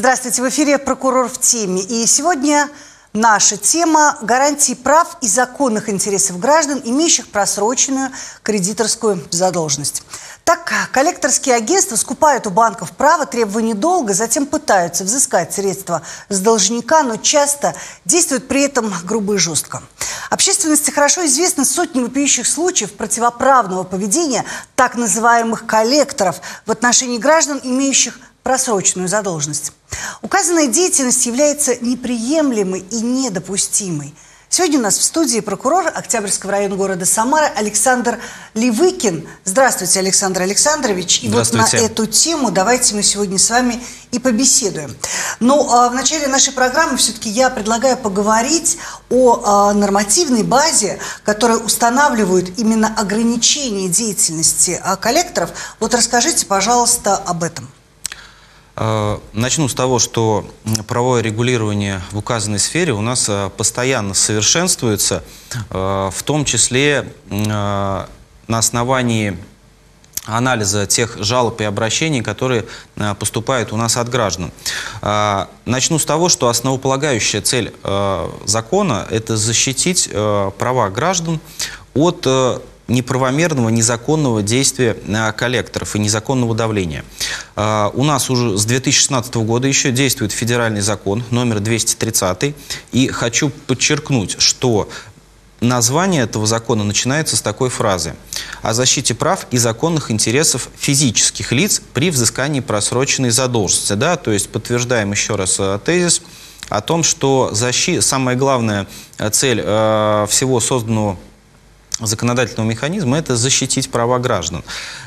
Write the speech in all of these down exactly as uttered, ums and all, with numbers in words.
Здравствуйте, в эфире «Прокурор в теме». И сегодня наша тема – гарантии прав и законных интересов граждан, имеющих просроченную кредиторскую задолженность. Так, коллекторские агентства скупают у банков право требования долга, затем пытаются взыскать средства с должника, но часто действуют при этом грубо и жестко. Общественности хорошо известны сотни вопиющих случаев противоправного поведения так называемых коллекторов в отношении граждан, имеющих просроченную задолженность. Указанная деятельность является неприемлемой и недопустимой. Сегодня у нас в студии прокурор Октябрьского района города Самары Александр Левыкин. Здравствуйте, Александр Александрович. И вот на эту тему давайте мы сегодня с вами и побеседуем. Но а, в начале нашей программы все-таки я предлагаю поговорить о а, нормативной базе, которая устанавливает именно ограничение деятельности а, коллекторов. Вот расскажите, пожалуйста, об этом. Начну с того, что правовое регулирование в указанной сфере у нас постоянно совершенствуется, в том числе на основании анализа тех жалоб и обращений, которые поступают у нас от граждан. Начну с того, что основополагающая цель закона – это защитить права граждан от неправомерного, незаконного действия коллекторов и незаконного давления. У нас уже с две тысячи шестнадцатого года еще действует федеральный закон номер двести тридцатый. И хочу подчеркнуть, что название этого закона начинается с такой фразы: о защите прав и законных интересов физических лиц при взыскании просроченной задолженности. Да? То есть подтверждаем еще раз тезис о том, что защита, самая главная цель э, всего созданного законодательного механизма – это защитить права граждан.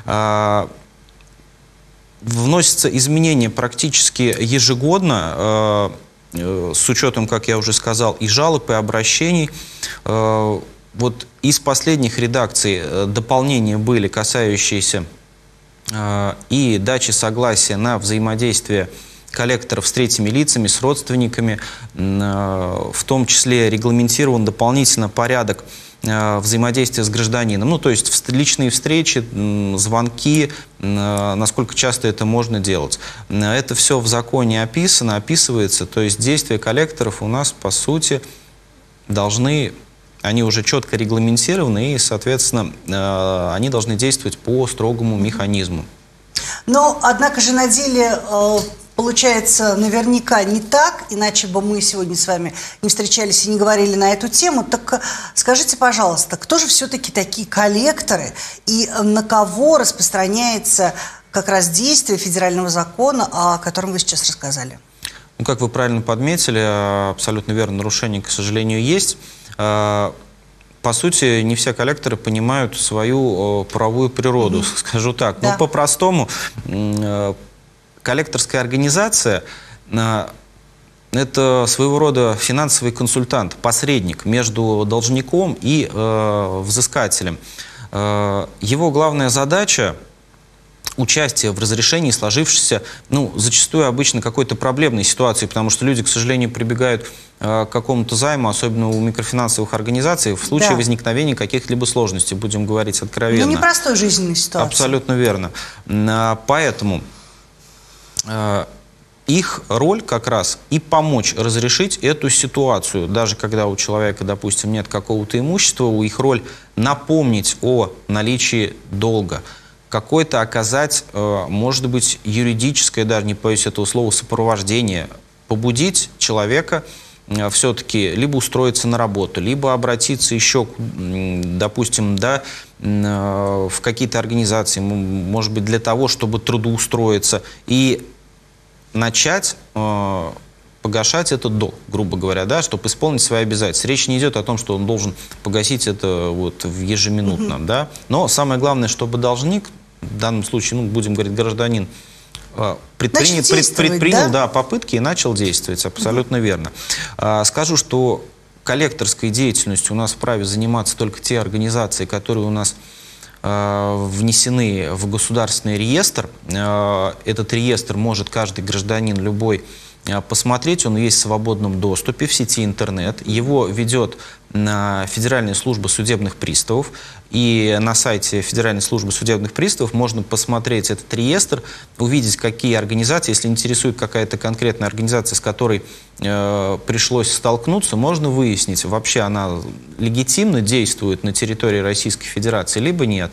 Вносятся изменения практически ежегодно, с учетом, как я уже сказал, и жалоб, и обращений. Вот из последних редакций дополнения были, касающиеся и дачи согласия на взаимодействие коллекторов с третьими лицами, с родственниками. В том числе регламентирован дополнительно порядок взаимодействия с гражданином. Ну, то есть личные встречи, звонки, насколько часто это можно делать. Это все в законе описано, описывается. То есть действия коллекторов у нас, по сути, должны, они уже четко регламентированы, и, соответственно, они должны действовать по строгому механизму. Но, однако же, на деле получается наверняка не так, иначе бы мы сегодня с вами не встречались и не говорили на эту тему. Так скажите, пожалуйста, кто же все-таки такие коллекторы и на кого распространяется как раз действие федерального закона, о котором вы сейчас рассказали? Ну, как вы правильно подметили, абсолютно верно, нарушение, к сожалению, есть. По сути, не все коллекторы понимают свою правовую природу, mm-hmm. скажу так. Да. Ну, по-простому, коллекторская организация – это своего рода финансовый консультант, посредник между должником и э, взыскателем. Э, его главная задача – участие в разрешении сложившейся, ну, зачастую обычно какой-то проблемной ситуации, потому что люди, к сожалению, прибегают э, к какому-то займу, особенно у микрофинансовых организаций, в случае да. возникновения каких-либо сложностей, будем говорить откровенно. Ну, непростой жизненной ситуации. Абсолютно верно. Э, поэтому их роль как раз и помочь разрешить эту ситуацию. Даже когда у человека, допустим, нет какого-то имущества, у их роль напомнить о наличии долга. Какое-то оказать, может быть, юридическое, даже не боюсь этого слова, сопровождение. Побудить человека все-таки либо устроиться на работу, либо обратиться еще, допустим, да, в какие-то организации, может быть, для того, чтобы трудоустроиться и начать э, погашать этот долг, грубо говоря, да, чтобы исполнить свои обязательства. Речь не идет о том, что он должен погасить это вот в ежеминутном, mm-hmm. да, но самое главное, чтобы должник, в данном случае, ну, будем говорить, гражданин, э, предприня, пред, предпринял да? Да, попытки и начал действовать, абсолютно mm-hmm. верно. Э, скажу, что коллекторской деятельностью у нас вправе заниматься только те организации, которые у нас внесены в государственный реестр. Этот реестр может каждый гражданин любой посмотреть. Он есть в свободном доступе в сети интернет. Его ведет Федеральная служба судебных приставов. И на сайте Федеральной службы судебных приставов можно посмотреть этот реестр, увидеть, какие организации, если интересует какая-то конкретная организация, с которой э, пришлось столкнуться, можно выяснить, вообще она легитимно действует на территории Российской Федерации, либо нет.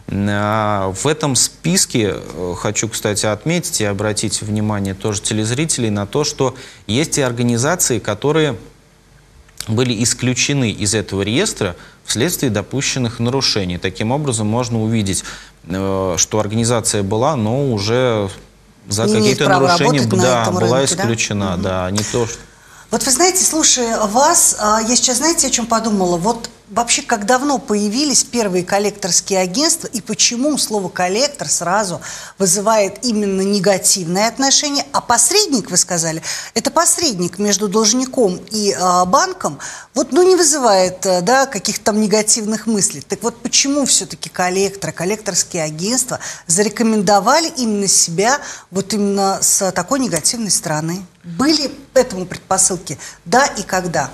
В этом списке хочу, кстати, отметить и обратить внимание тоже телезрителей на то, что есть и организации, которые были исключены из этого реестра вследствие допущенных нарушений. Таким образом, можно увидеть, что организация была, но уже за какие-то нарушения да, была рынке, исключена. Да? Да, не то, что... Вот вы знаете, слушая вас, я сейчас, знаете, о чем подумала? Вот вообще, как давно появились первые коллекторские агентства и почему слово «коллектор» сразу вызывает именно негативное отношение, а посредник, вы сказали, это посредник между должником и э, банком, вот, ну, не вызывает э, да, каких-то там негативных мыслей. Так вот, почему все-таки коллекторы, коллекторские агентства зарекомендовали именно себя вот именно с такой негативной стороны? Были этому предпосылки? Да и когда?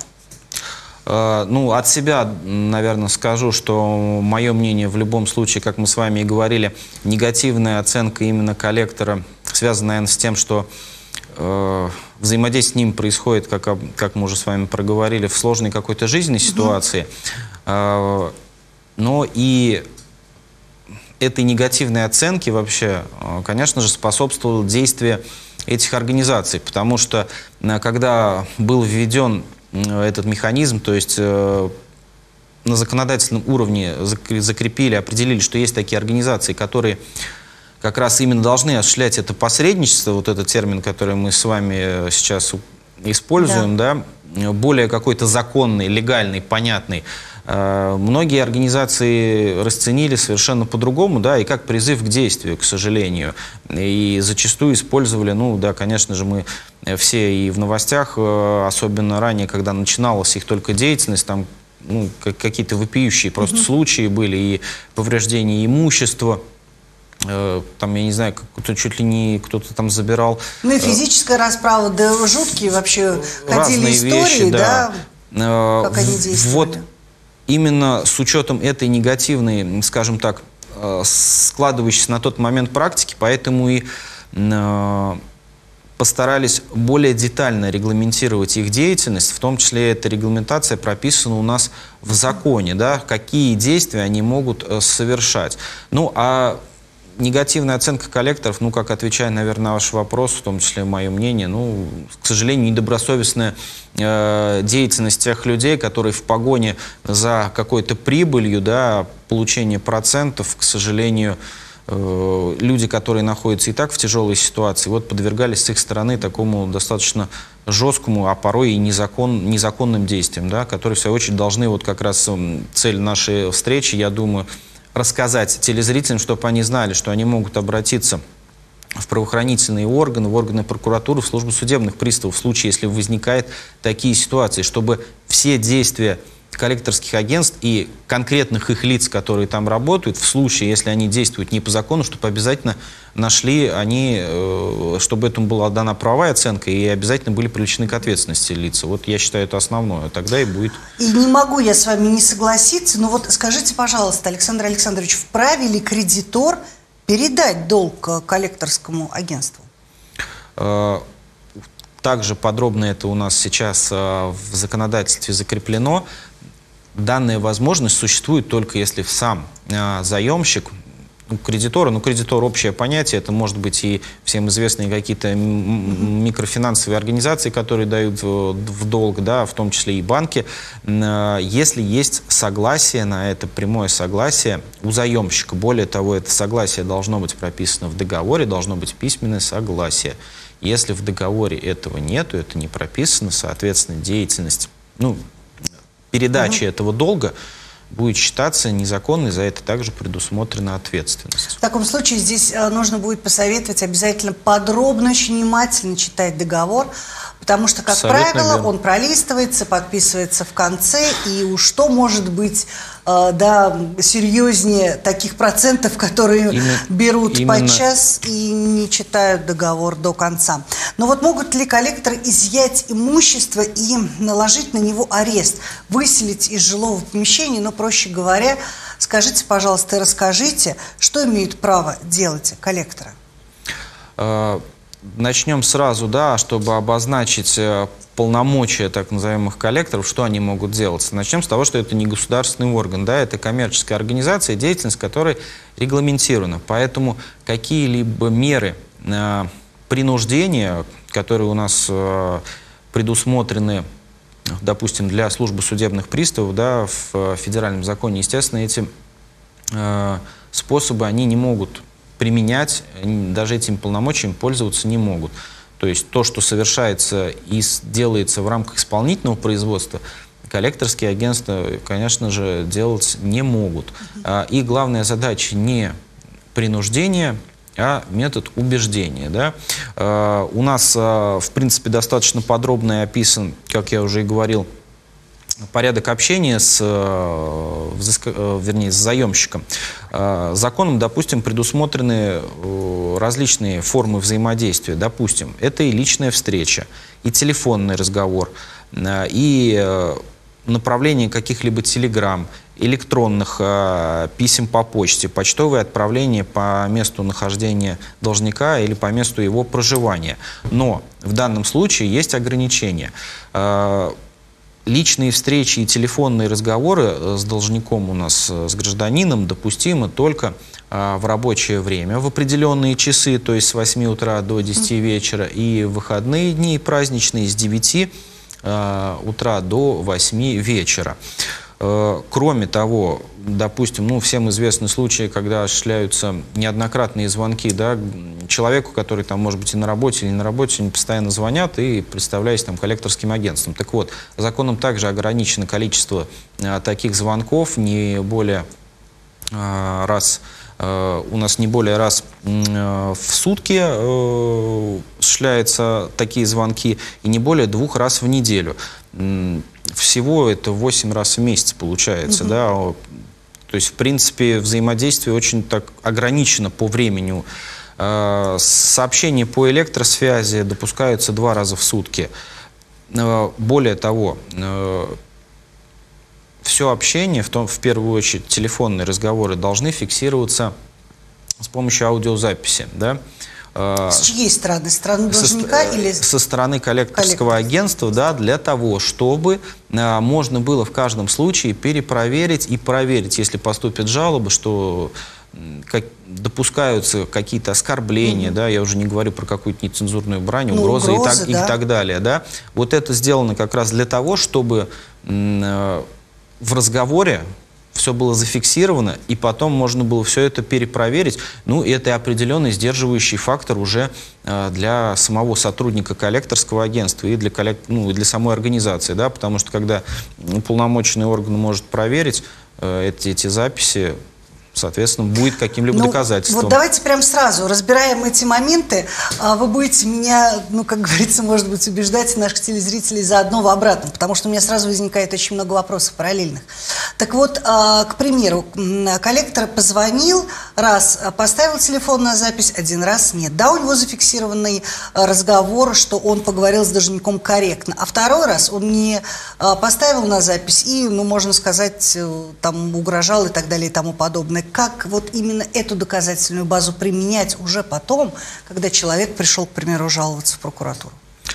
Ну, от себя, наверное, скажу, что мое мнение в любом случае, как мы с вами и говорили, негативная оценка именно коллектора связана, наверное, с тем, что э, взаимодействие с ним происходит, как, как мы уже с вами проговорили, в сложной какой-то жизненной ситуации. Mm-hmm. э, но и этой негативной оценке вообще, конечно же, способствовало действие этих организаций, потому что когда был введен этот механизм, то есть э, на законодательном уровне закрепили, определили, что есть такие организации, которые как раз именно должны осуществлять это посредничество, вот этот термин, который мы с вами сейчас используем, да, да более какой-то законный, легальный, понятный. Э, многие организации расценили совершенно по-другому, да, и как призыв к действию, к сожалению. И зачастую использовали, ну да, конечно же, мы все и в новостях, особенно ранее, когда начиналась их только деятельность, там ну, какие-то вопиющие просто mm-hmm. случаи были, и повреждение имущества, э, там, я не знаю, кто чуть ли не кто-то там забирал. Ну и физическая э, расправа, да жуткие вообще ходили истории, вещи, да, да э, как они действовали. Вот именно с учетом этой негативной, скажем так, э, складывающейся на тот момент практики, поэтому и э, постарались более детально регламентировать их деятельность, в том числе эта регламентация прописана у нас в законе, да, какие действия они могут э, совершать. Ну, а негативная оценка коллекторов, ну, как отвечая, наверное, на ваш вопрос, в том числе мое мнение, ну, к сожалению, недобросовестная э, деятельность тех людей, которые в погоне за какой-то прибылью, да, получение процентов, к сожалению, люди, которые находятся и так в тяжелой ситуации, вот подвергались с их стороны такому достаточно жесткому, а порой и незакон, незаконным действиям, да, которые, в свою очередь, должны, вот как раз цель нашей встречи, я думаю, рассказать телезрителям, чтобы они знали, что они могут обратиться в правоохранительные органы, в органы прокуратуры, в службу судебных приставов, в случае, если возникают такие ситуации, чтобы все действия коллекторских агентств и конкретных их лиц, которые там работают, в случае, если они действуют не по закону, чтобы обязательно нашли они, чтобы этому была дана правовая оценка и обязательно были привлечены к ответственности лица. Вот я считаю, это основное. Тогда и будет. И не могу я с вами не согласиться, но вот скажите, пожалуйста, Александр Александрович, вправе ли кредитор передать долг коллекторскому агентству? Также подробно это у нас сейчас в законодательстве закреплено. Данная возможность существует только если сам э, заемщик, ну, кредитора, ну, кредитор общее понятие, это может быть и всем известные какие-то микрофинансовые организации, которые дают в, в долг, да, в том числе и банки. Э, если есть согласие на это, прямое согласие у заемщика, более того, это согласие должно быть прописано в договоре, должно быть письменное согласие. Если в договоре этого нету, это не прописано, соответственно, деятельность, ну, передачи угу. этого долга будет считаться незаконной, за это также предусмотрена ответственность. В таком случае здесь нужно будет посоветовать обязательно подробно, очень внимательно читать договор, Потому что, как Абсолютно правило, верно. он пролистывается, подписывается в конце, и уж что может быть э, да, серьезнее таких процентов, которые Именно- берут именно- подчас и не читают договор до конца. Но вот могут ли коллекторы изъять имущество и наложить на него арест, выселить из жилого помещения, но, проще говоря, скажите, пожалуйста, и расскажите, что имеют право делать коллекторы? Э, Начнем сразу, да, чтобы обозначить э, полномочия так называемых коллекторов, что они могут делать. Начнем с того, что это не государственный орган, да, это коммерческая организация, деятельность которой регламентирована. Поэтому какие-либо меры э, принуждения, которые у нас э, предусмотрены, допустим, для службы судебных приставов, да, в федеральном законе, естественно, эти э, способы, они не могут применять, даже этим полномочием пользоваться не могут. То есть то, что совершается и делается в рамках исполнительного производства, коллекторские агентства, конечно же, делать не могут. И главная задача не принуждение, а метод убеждения. Да? У нас, в принципе, достаточно подробно описан, как я уже и говорил, порядок общения с, вернее, с заемщиком. Законом, допустим, предусмотрены различные формы взаимодействия. Допустим, это и личная встреча, и телефонный разговор, и направление каких-либо телеграмм, электронных э, писем по почте, почтовые отправления по месту нахождения должника или по месту его проживания. Но в данном случае есть ограничения. Э, Личные встречи и телефонные разговоры с должником у нас, с гражданином, допустимы только а, в рабочее время, в определенные часы, то есть с восьми утра до десяти вечера, и в выходные дни, и праздничные, с девяти а, утра до восьми вечера. Кроме того, допустим, ну, всем известны случаи, когда осуществляются неоднократные звонки, да, человеку, который там, может быть, и на работе, или не на работе, они постоянно звонят и представляясь там коллекторским агентством. Так вот, законом также ограничено количество а, таких звонков, не более а, раз, а, у нас не более раз а, в сутки а, осуществляются такие звонки, и не более двух раз в неделю. Всего это восемь раз в месяц получается, угу. да, то есть, в принципе, взаимодействие очень так ограничено по времени. Сообщения по электросвязи допускаются два раза в сутки. Более того, все общение, в, том, в первую очередь телефонные разговоры, должны фиксироваться с помощью аудиозаписи, да. С чьей стороны? С стороны должника со, или... Со стороны коллекторского агентства, да, для того, чтобы а, можно было в каждом случае перепроверить и проверить, если поступят жалобы, что как, допускаются какие-то оскорбления, mm-hmm. да, я уже не говорю про какую-то нецензурную брань, ну, угрозы, угрозы и, так, да. и так далее. Да. Вот это сделано как раз для того, чтобы м, в разговоре все было зафиксировано, и потом можно было все это перепроверить. Ну, и это определенный сдерживающий фактор уже э, для самого сотрудника коллекторского агентства и для, коллек... ну, и для самой организации, да, потому что когда уполномоченный орган может проверить э, эти, эти записи, соответственно, будет каким-либо ну, доказательством. Вот давайте прям сразу разбираем эти моменты. Вы будете меня, ну, как говорится, может быть, убеждать наших телезрителей заодно в обратном, потому что у меня сразу возникает очень много вопросов параллельных. Так вот, к примеру, коллектор позвонил, раз поставил телефон на запись, один раз нет. Да, у него зафиксированный разговор, что он поговорил с должником корректно, а второй раз он не поставил на запись и, ну, можно сказать, там угрожал и так далее и тому подобное. Как вот именно эту доказательную базу применять уже потом, когда человек пришел, к примеру, жаловаться в прокуратуру?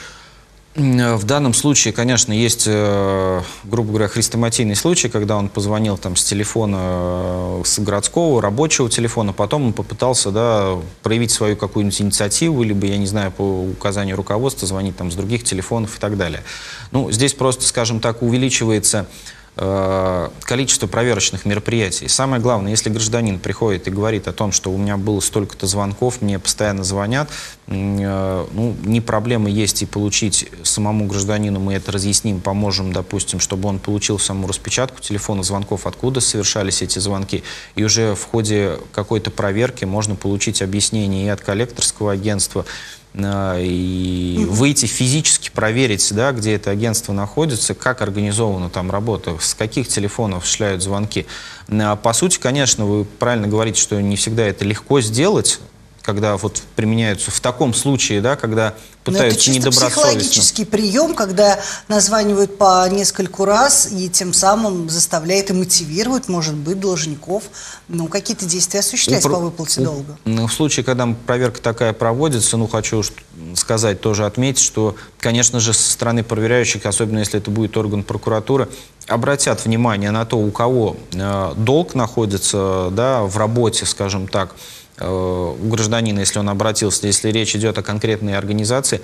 В данном случае, конечно, есть, грубо говоря, хрестоматийный случай, когда он позвонил там с телефона, с городского, рабочего телефона, потом он попытался, да, проявить свою какую-нибудь инициативу, либо, я не знаю, по указанию руководства звонить там с других телефонов и так далее. Ну, здесь просто, скажем так, увеличивается количество проверочных мероприятий. Самое главное, если гражданин приходит и говорит о том, что у меня было столько-то звонков, мне постоянно звонят, ну, не проблема есть и получить самому гражданину, мы это разъясним, поможем, допустим, чтобы он получил саму распечатку телефона звонков, откуда совершались эти звонки, и уже в ходе какой-то проверки можно получить объяснение и от коллекторского агентства, и выйти физически проверить, да, где это агентство находится, как организована там работа, с каких телефонов шляют звонки. По сути, конечно, вы правильно говорите, что не всегда это легко сделать, когда вот применяются в таком случае, да, когда пытаются недобросовестно. Это чисто психологический прием, когда названивают по нескольку раз и тем самым заставляет и мотивирует, может быть, должников, ну, какие-то действия осуществлять по выплате у, долга. В случае, когда проверка такая проводится, ну, хочу сказать, тоже отметить, что, конечно же, со стороны проверяющих, особенно если это будет орган прокуратуры, обратят внимание на то, у кого э, долг находится, да, в работе, скажем так, у гражданина, если он обратился, если речь идет о конкретной организации,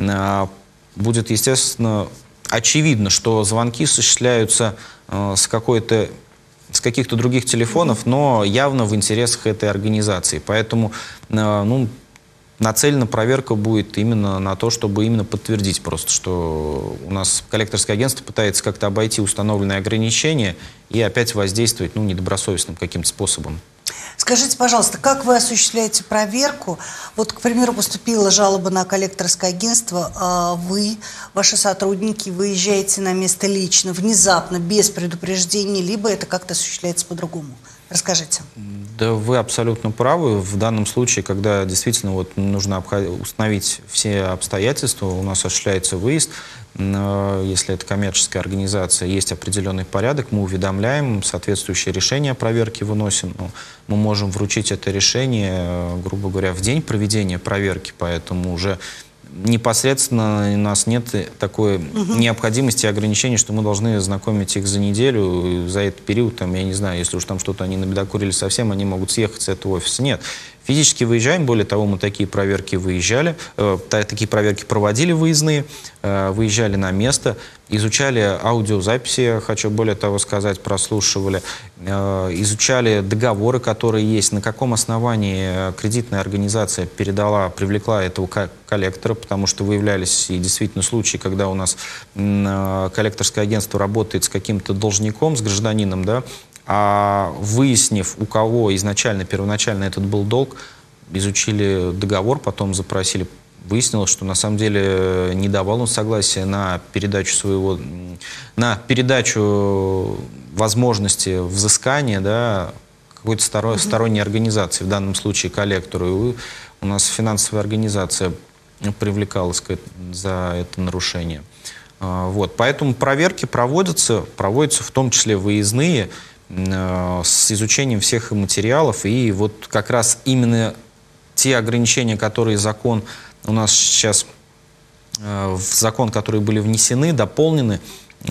будет, естественно, очевидно, что звонки осуществляются с какой-то, с каких-то других телефонов, но явно в интересах этой организации. Поэтому, ну, нацелена проверка будет именно на то, чтобы именно подтвердить просто, что у нас коллекторское агентство пытается как-то обойти установленные ограничения и опять воздействовать, ну, недобросовестным каким-то способом. Скажите, пожалуйста, как вы осуществляете проверку? Вот, к примеру, поступила жалоба на коллекторское агентство, а вы, ваши сотрудники, выезжаете на место лично, внезапно, без предупреждения, либо это как-то осуществляется по-другому? Расскажите. Да, вы абсолютно правы. В данном случае, когда действительно вот нужно установить все обстоятельства, у нас осуществляется выезд. Если это коммерческая организация, есть определенный порядок, мы уведомляем, соответствующее решение о проверке выносим. Мы можем вручить это решение, грубо говоря, в день проведения проверки, поэтому уже непосредственно у нас нет такой угу. необходимости и ограничений, что мы должны знакомить их за неделю, за этот период, там, я не знаю, если уж там что-то они набедокурили совсем, они могут съехать с этого офиса. Нет. Физически выезжаем, более того, мы такие проверки выезжали, э, такие проверки проводили выездные, э, выезжали на место, изучали аудиозаписи, хочу более того сказать, прослушивали, э, изучали договоры, которые есть, на каком основании кредитная организация передала, привлекла этого коллектора, потому что выявлялись и действительно случаи, когда у нас э, коллекторское агентство работает с каким-то должником, с гражданином, да, а выяснив, у кого изначально, первоначально этот был долг, изучили договор, потом запросили, выяснилось, что на самом деле не давал он согласия на передачу своего, на передачу возможности взыскания, да, какой-то сторонней, сторонней организации, в данном случае коллектору. И у нас финансовая организация привлекалась за это нарушение. Вот. Поэтому проверки проводятся, проводятся в том числе выездные, с изучением всех материалов, и вот как раз именно те ограничения, которые закон у нас сейчас, в закон, которые были внесены, дополнены,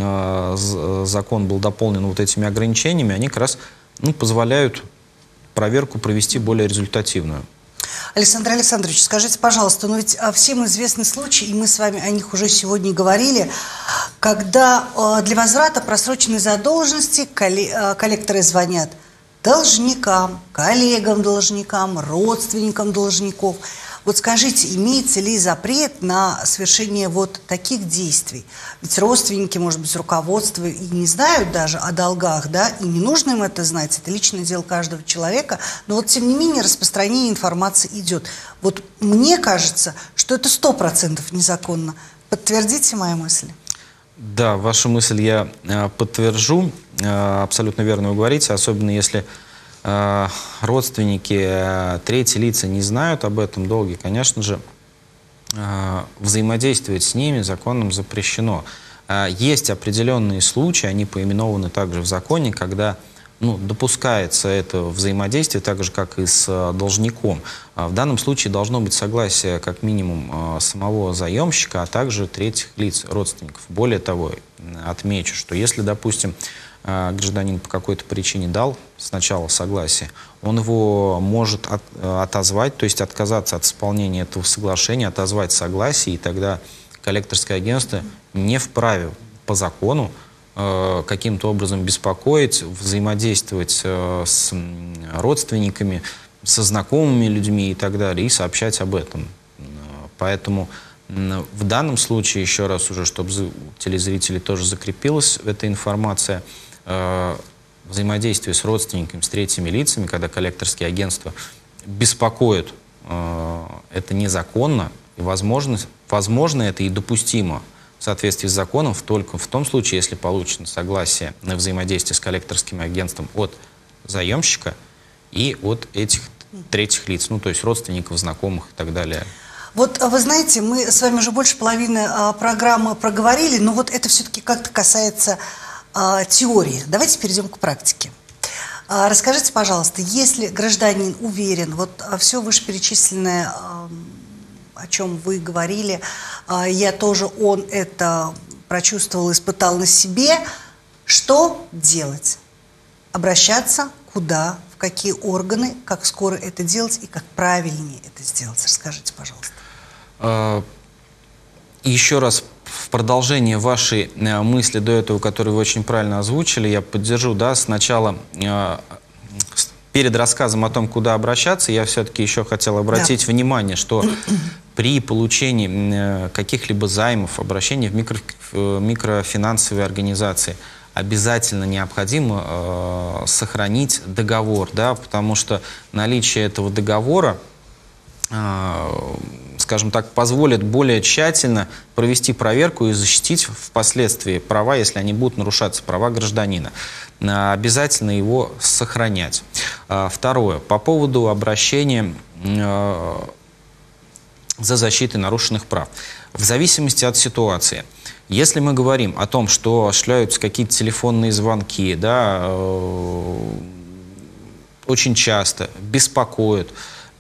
закон был дополнен вот этими ограничениями, они как раз, ну, позволяют проверку провести более результативную. Александр Александрович, скажите, пожалуйста, ну ведь всем известны случаи, и мы с вами о них уже сегодня говорили, когда э, для возврата просроченной задолженности коллекторы звонят должникам, коллегам должникам, родственникам должников. Вот скажите, имеется ли запрет на совершение вот таких действий? Ведь родственники, может быть, руководство и не знают даже о долгах, да, и не нужно им это знать, это личное дело каждого человека, но вот тем не менее распространение информации идет. Вот мне кажется, что это сто процентов незаконно. Подтвердите мои мысли? Да, вашу мысль я э, подтвержу, э, абсолютно верно вы говорите, особенно если родственники, третьи лица не знают об этом долге, конечно же, взаимодействовать с ними законом запрещено. Есть определенные случаи, они поименованы также в законе, когда, ну, допускается это взаимодействие, так же, как и с должником. В данном случае должно быть согласие как минимум самого заемщика, а также третьих лиц, родственников. Более того, отмечу, что если, допустим, гражданин по какой-то причине дал сначала согласие, он его может от, отозвать, то есть отказаться от исполнения этого соглашения, отозвать согласие, и тогда коллекторское агентство не вправе по закону э, каким-то образом беспокоить, взаимодействовать э, с родственниками, со знакомыми людьми и так далее, и сообщать об этом. Поэтому в данном случае, еще раз уже, чтобы у телезрителей тоже закрепилась эта информация, взаимодействие с родственниками, с третьими лицами, когда коллекторские агентства беспокоят, это незаконно, И возможно, возможно это и допустимо в соответствии с законом только в том случае, если получено согласие на взаимодействие с коллекторским агентством от заемщика и от этих третьих лиц, ну то есть родственников, знакомых и так далее. Вот вы знаете, мы с вами уже больше половины а, программы проговорили, но вот это все-таки как-то касается а, теории. Давайте перейдем к практике. А, расскажите, пожалуйста, если гражданин уверен, вот а, все вышеперечисленное, а, о чем вы говорили, а, я тоже он это прочувствовал, испытал на себе, что делать? Обращаться куда? В какие органы, как скоро это делать и как правильнее это сделать? Расскажите, пожалуйста. Еще раз в продолжение вашей мысли до этого, которую вы очень правильно озвучили, я поддержу, да, сначала перед рассказом о том, куда обращаться, я все-таки еще хотел обратить да. внимание, что при получении каких-либо займов, обращений в, микро, в микрофинансовые организации обязательно необходимо э, сохранить договор, да, потому что наличие этого договора, э, скажем так, позволит более тщательно провести проверку и защитить впоследствии права, если они будут нарушаться, права гражданина. Э, обязательно его сохранять. Э, второе. По поводу обращения э, за защитой нарушенных прав. В зависимости от ситуации. Если мы говорим о том, что шляются какие-то телефонные звонки, да, э, очень часто беспокоят,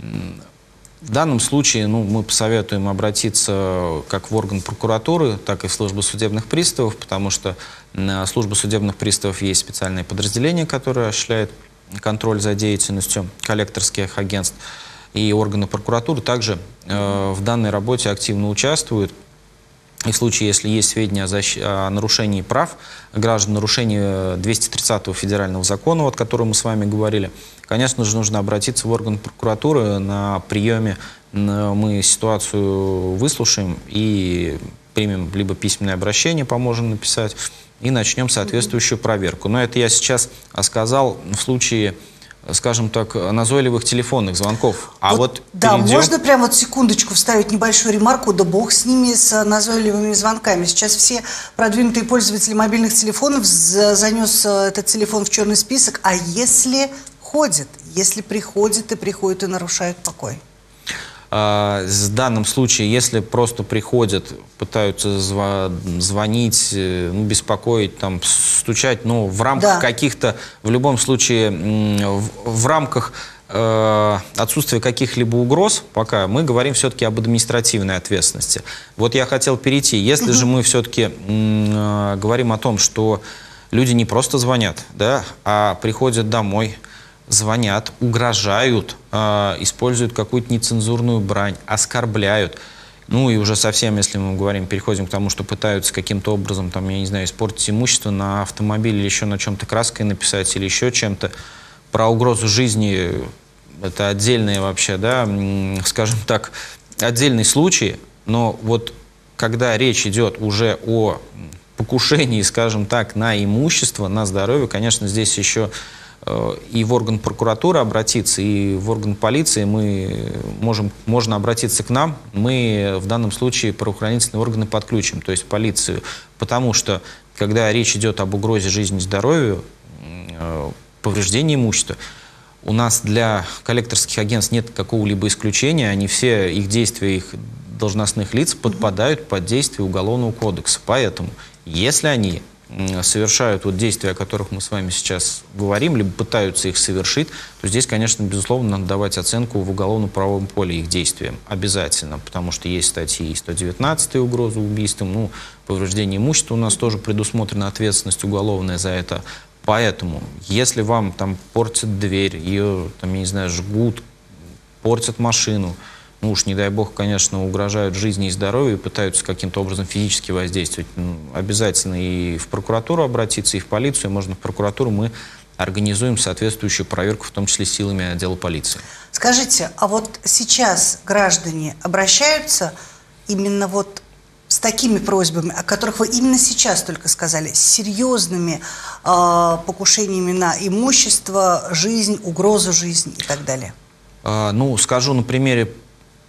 в данном случае ну, мы посоветуем обратиться как в орган прокуратуры, так и в службу судебных приставов, потому что на службу судебных приставов есть специальное подразделение, которое осуществляет контроль за деятельностью коллекторских агентств. И органы прокуратуры также э, в данной работе активно участвуют. И в случае, если есть сведения о, защ... о нарушении прав граждан, нарушении двухсот тридцатого федерального закона, о котором мы с вами говорили, конечно же, нужно обратиться в орган прокуратуры. На приеме мы ситуацию выслушаем и примем либо письменное обращение, поможем написать, и начнем соответствующую проверку. Но это я сейчас сказал в случае, скажем так, назойливых телефонных звонков. А вот, вот да, перейдем... можно прямо вот секундочку вставить небольшую ремарку, да бог с ними, с назойливыми звонками. Сейчас все продвинутые пользователи мобильных телефонов занес этот телефон в черный список. А если ходит, если приходит и приходит и нарушает покой? В данном случае, если просто приходят, пытаются зв звонить, ну, беспокоить, там, стучать, ну, в рамках да. каких-то, в любом случае, в, в рамках э, отсутствия каких-либо угроз, пока мы говорим все-таки об административной ответственности. Вот я хотел перейти. Если же мы все-таки э, говорим о том, что люди не просто звонят, да, а приходят домой, звонят, угрожают, э, используют какую-то нецензурную брань, оскорбляют. Ну и уже совсем, если мы говорим, переходим к тому, что пытаются каким-то образом, там, я не знаю, испортить имущество на автомобиле или еще на чем-то краской написать или еще чем-то. Про угрозу жизни это отдельные вообще, да, скажем так, отдельный случай. Но вот когда речь идет уже о покушении, скажем так, на имущество, на здоровье, конечно, здесь еще и в орган прокуратуры обратиться, и в орган полиции мы можем, можно обратиться к нам. Мы в данном случае правоохранительные органы подключим, то есть полицию. Потому что, когда речь идет об угрозе жизни и здоровью, повреждении имущества, у нас для коллекторских агентств нет какого-либо исключения. Они все, их действия, их должностных лиц подпадают под действие Уголовного кодекса. Поэтому, если они совершают вот действия, о которых мы с вами сейчас говорим, либо пытаются их совершить, то здесь, конечно, безусловно, надо давать оценку в уголовно-правовом поле их действиям. Обязательно, потому что есть статьи сто девятнадцать угроза убийством, ну, повреждение имущества у нас тоже предусмотрена ответственность уголовная за это. Поэтому, если вам там портят дверь, ее, там, я не знаю, жгут, портят машину, ну уж, не дай бог, конечно, угрожают жизни и здоровью и пытаются каким-то образом физически воздействовать, ну, обязательно и в прокуратуру обратиться, и в полицию. Можно в прокуратуру, мы организуем соответствующую проверку, в том числе силами отдела полиции. Скажите, а вот сейчас граждане обращаются именно вот с такими просьбами, о которых вы именно сейчас только сказали, с серьезными э, покушениями на имущество, жизнь, угрозу жизни и так далее? А, ну, скажу на примере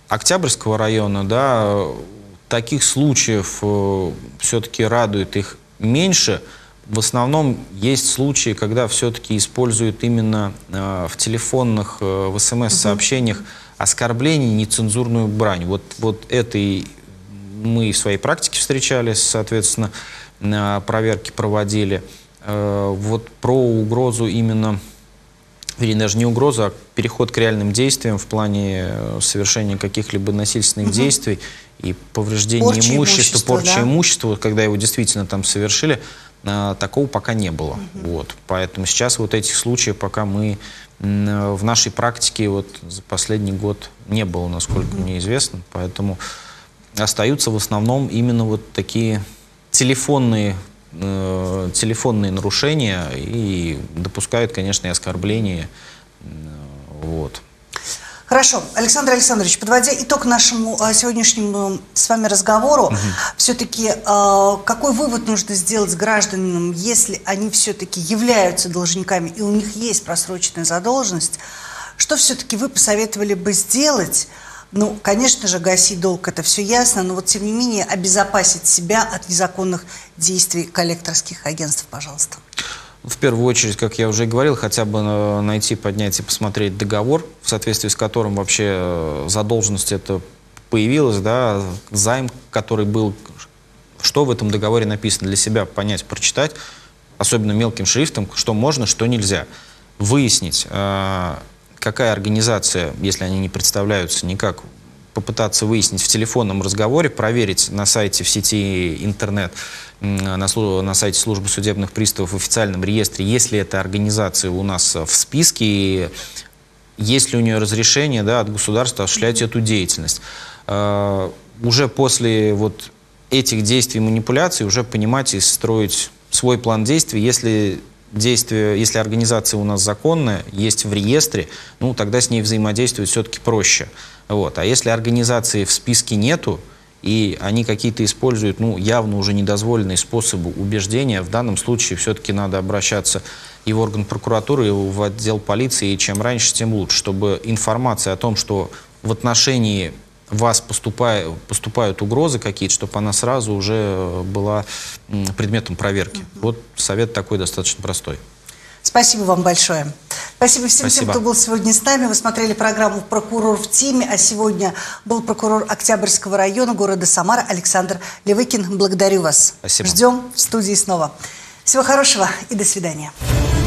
Октябрьского района, да, таких случаев э, все-таки радует их меньше. В основном есть случаи, когда все-таки используют именно э, в телефонных, э, в смс-сообщениях оскорбление, нецензурную брань. Вот, вот это и мы в своей практике встречались, соответственно, э, проверки проводили. Э, вот про угрозу именно, вернее, даже не угрозу, а переход к реальным действиям в плане совершения каких-либо насильственных угу. действий и повреждения порча имущества, имущества, порча да? имущества, когда его действительно там совершили, такого пока не было. Угу. Вот. Поэтому сейчас вот этих случаев пока мы в нашей практике вот за последний год не было, насколько угу. мне известно. Поэтому остаются в основном именно вот такие телефонные, э, телефонные нарушения и допускают, конечно, и оскорбления. Вот. Хорошо. Александр Александрович, подводя итог нашему а, сегодняшнему с вами разговору, угу. все-таки а, какой вывод нужно сделать с гражданам, если они все-таки являются должниками и у них есть просроченная задолженность, что все-таки вы посоветовали бы сделать? Ну, конечно же, гасить долг, это все ясно, но вот тем не менее обезопасить себя от незаконных действий коллекторских агентств, пожалуйста. В первую очередь, как я уже говорил, хотя бы найти, поднять и посмотреть договор, в соответствии с которым вообще задолженность это появилась, да, займ, который был, что в этом договоре написано, для себя понять, прочитать, особенно мелким шрифтом, что можно, что нельзя. Выяснить, какая организация, если они не представляются никак, попытаться выяснить в телефонном разговоре, проверить на сайте, в сети интернет, на, на сайте службы судебных приставов в официальном реестре, есть ли эта организация у нас в списке, и есть ли у нее разрешение, да, от государства осуществлять эту деятельность. Uh, уже после вот этих действий, манипуляций, уже понимать и строить свой план действий. Если действие, если организация у нас законная, есть в реестре, ну, тогда с ней взаимодействовать все-таки проще. Вот. А если организации в списке нету, и они какие-то используют, ну, явно уже недозволенные способы убеждения, в данном случае все-таки надо обращаться и в орган прокуратуры, и в отдел полиции, и чем раньше, тем лучше, чтобы информация о том, что в отношении вас поступает, поступают угрозы какие-то, чтобы она сразу уже была предметом проверки. Mm-hmm. Вот совет такой достаточно простой. Спасибо вам большое. Спасибо всем Спасибо. тем, кто был сегодня с нами. Вы смотрели программу «Прокурор в теме», а сегодня был прокурор Октябрьского района города Самара Александр Левыкин. Благодарю вас. Спасибо. Ждем в студии снова. Всего хорошего и до свидания.